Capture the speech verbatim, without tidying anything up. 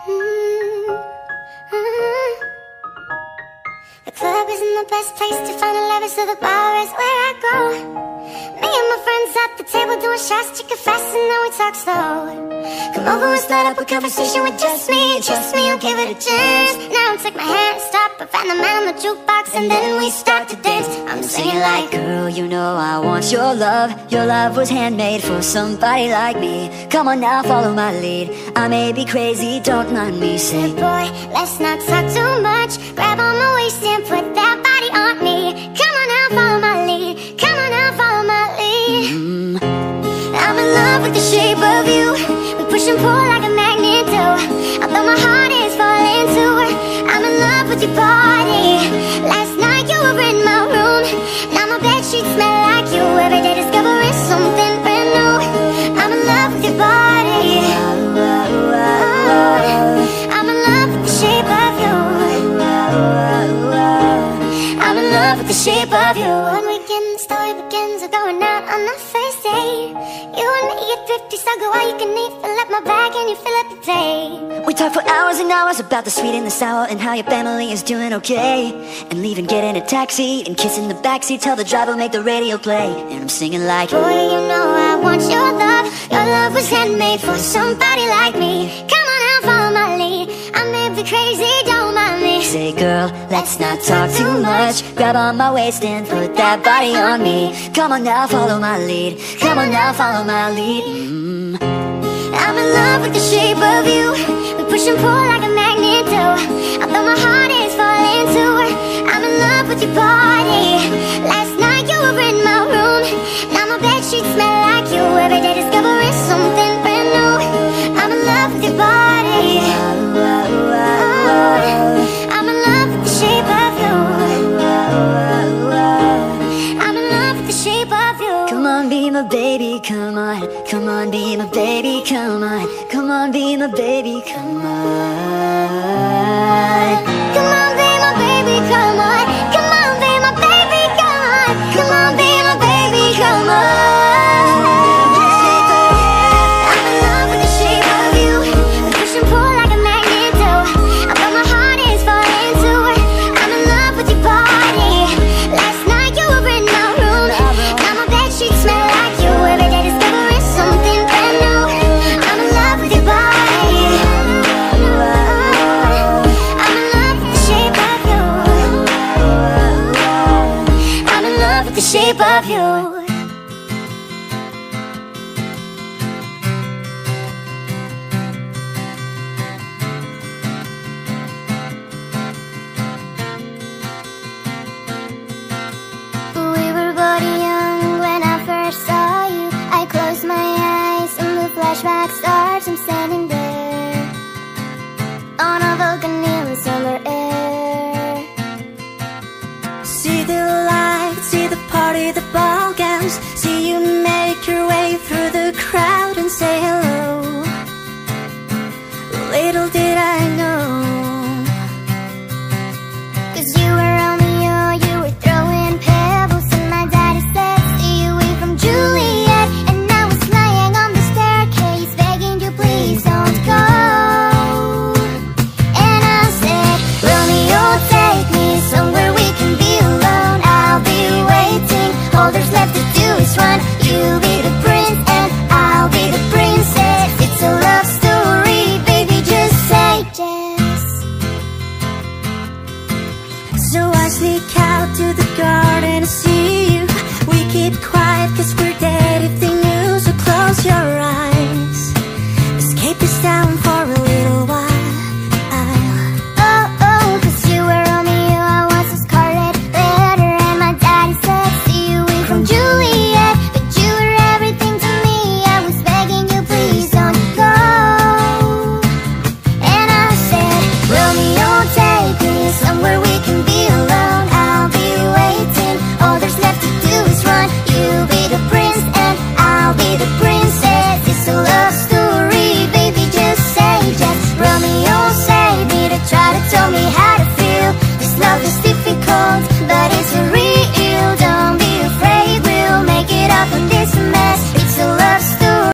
The club isn't the best place to find a lover, so the bar is where I go. Me and my friends at the table doing shots, chicken fast, and then we talk slow. Come over and start up a conversation with just me, and trust me, I'll give it a chance. Now take my hand, stop, I find the man on the jukebox, and then we start to dance. I'm singing like, girl, you know I want your love. Your love was handmade for somebody like me. Come on now, follow my lead. I may be crazy, don't mind me. Say, boy, let's not talk too much. Grab on my waist and put that body on me. Come on now, follow my lead. Come on now, follow my lead. mm. I'm in love with the shape of you. We push and pull like a magnet do. Although my heart is falling too, I'm in love with your body. Last night you were in my room. Now my bedsheets smell like you. Every day discovering something brand new. I'm in love with your body. oh, I'm in love with the shape of you. I'm in love with the shape of you. One weekend the story begins. We're going out on the first date. You and me get thrifty, so go all you can eat. Fill up my bag and you fill up your plate. we talk for hours and hours about the sweet and the sour, and how your family is doing okay. And leaving, get in a taxi, and kiss in the backseat. Tell the driver, make the radio play. And I'm singing like, boy, you know I want your love. Your love was handmade for somebody like me. Come on now, follow my lead. I may be crazy, don't mind me. say, girl, let's not talk too much. Grab on my waist and put that body on me. Come on now, follow my lead. Come on now, follow my lead. mm. I'm in love with the shape of you. We push and pull like a magnet do. Although my heart is falling too, I'm in love with your body. Last night you were in my room. Now my bedsheets smell like you. Every day discovering something brand new. I'm in love with your body. oh, I'm in love with the shape of you. I'm in love with the shape of you. Come on, be my baby, come on. Come on, be my baby, come on. Come on, be my baby, come on. Come on, be my baby, come on. Come on, be my baby, come on. Come on, be my baby, come on. I'm in love with the shape of you. We push and pull like a magnet do. Although my heart is falling too, I'm in love with your body. Last night you were in my room. Now my bedsheets smell like you. Every day discovering something brand new. I'm in love with your body. I'm in love with the shape of you. I'm in love with the shape of you. We were both young when I first saw you. I closed my eyes and the flashback starts. I'm standing there on a balcony in summer air. See the lights, see the party, the ball gowns. See you make your way through the crowd and say hello. Little did I know, 'Cause you were Romeo, you were throwing pebbles, and my daddy said, stay away from Juliet. And I was lying on the staircase begging you, please don't go. And I said, Romeo, take me somewhere we can be alone. I'll be waiting, all there's left to do is run. You'll be the prince and I'll be the princess. It's a love story, baby, just say yes. so I sneak out to the garden to see you. We keep quiet 'cause we're dead if they knew. So close your eyes, escape this town for a little while. Oh, oh, 'cause you were Romeo, I was a scarlet letter. And my daddy said, stay away from Juliet. But you were everything to me, I was begging you, please don't go. And I said, Romeo, take me somewhere we can be alone. I'll be waiting, all there's left to do is run. You'll be the prince and I'll be the princess. It's a love story, baby, just say yes. Romeo, save me to try to tell me how to feel. This love is still